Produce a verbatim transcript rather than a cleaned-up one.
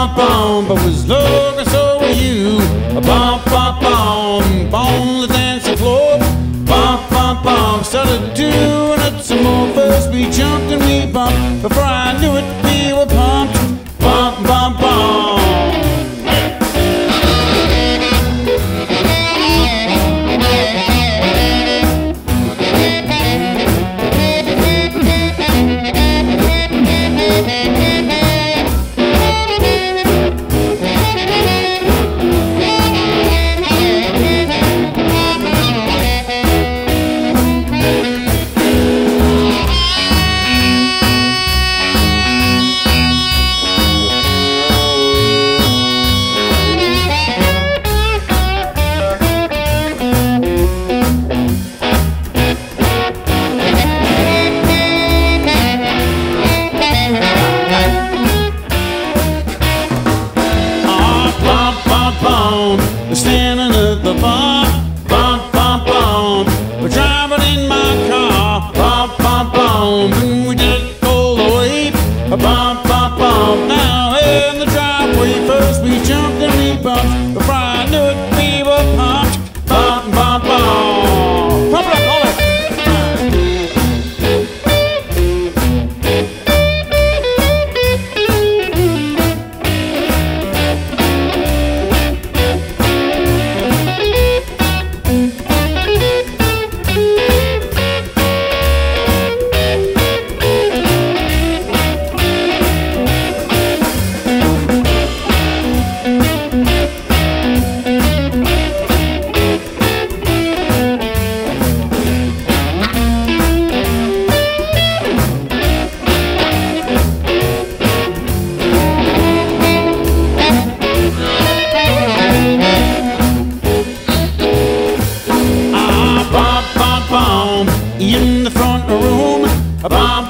bum, bum, but was looking so were you. Bum, bum, bum, on the dancing floor. Bum, bum, bum, started doing it some more. First we jumped and we bumped. Before I knew it, we were pumped. Bum, bum, bum. Standing at the bar, bum, bum, bum. We're driving in my car, bum, bum, bum. And we just pulled away, bum, bum, bum. Now in the driveway, first we jumped and we bumped. Before I knew it, we were pumped, bum, bum, bum. Pump it up, hold it. In the front room, bum,